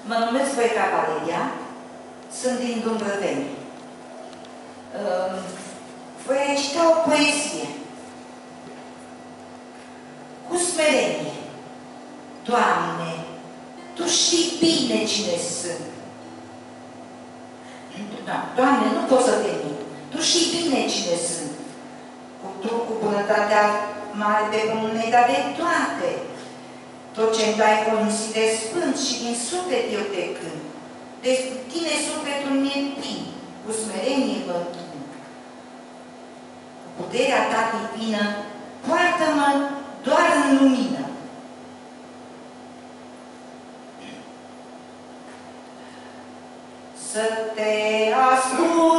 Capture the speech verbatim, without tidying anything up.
Mă numesc Voica Valeria, sunt din Dumbrăveni. Voi cita o poezie. Cu smerenie. Doamne, Tu știi bine cine sunt. Da, Doamne, nu pot să te mint. Tu știi bine cine sunt. Cu Tu, cu bunătatea mare de pământ, dar de toate. Tot ce-mi dai consider sfânt și din suflet eu te cânt. De Tine sufletul mi-e plin, cu smerenie mă închin. Cu puterea Ta divină, poartă-mă doar în lumină. Să te ascult